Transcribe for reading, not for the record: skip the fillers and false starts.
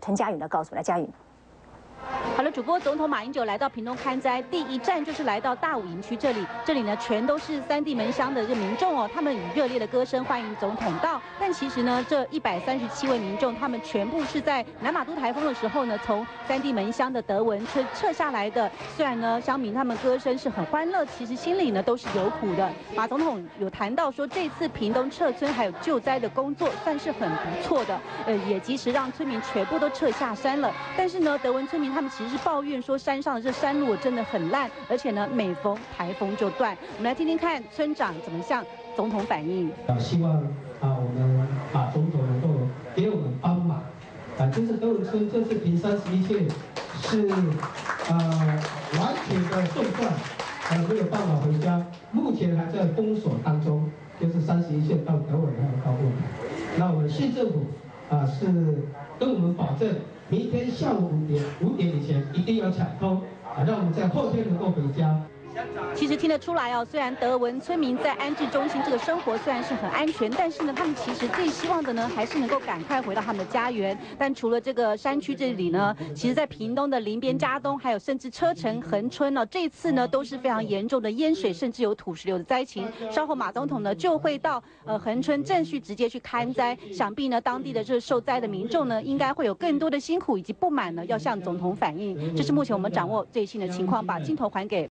陈佳允来告诉我们，来，佳允。 好了，主播，总统马英九来到屏东勘灾，第一站就是来到大武营区这里。这里呢，全都是三地门乡的民众哦，他们以热烈的歌声欢迎总统到。但其实呢，这137位民众，他们全部是在南马都台风的时候呢，从三地门乡的德文村撤下来的。虽然呢，乡民他们歌声是很欢乐，其实心里呢都是有苦的。马总统有谈到说，这次屏东撤村还有救灾的工作算是很不错的，也及时让村民全部都撤下山了。但是呢，德文村民他们其实是抱怨说，山上的这山路真的很烂，而且呢，每逢台风就断。我们来听听看村长怎么向总统反映。 希望我们总统能够给我们帮忙。就是德文村这次平31线是完全的中断，没有办法回家，目前还在封锁当中，就是31线到德文还有高步台。那我们县政府是跟我们保证。 明天下午5点以前一定要抢通，让我们在后天能够回家。 其实听得出来哦，虽然德文村民在安置中心这个生活虽然是很安全，但是呢，他们其实最希望的呢，还是能够赶快回到他们的家园。但除了这个山区这里呢，其实在屏东的林边、嘉东，还有甚至车城、恒春呢，这次呢都是非常严重的淹水，甚至有土石流的灾情。稍后马总统呢就会到恒春正序直接去勘灾，想必呢当地的这受灾的民众呢，应该会有更多的辛苦以及不满呢，要向总统反映。这是目前我们掌握最新的情况，把镜头还给。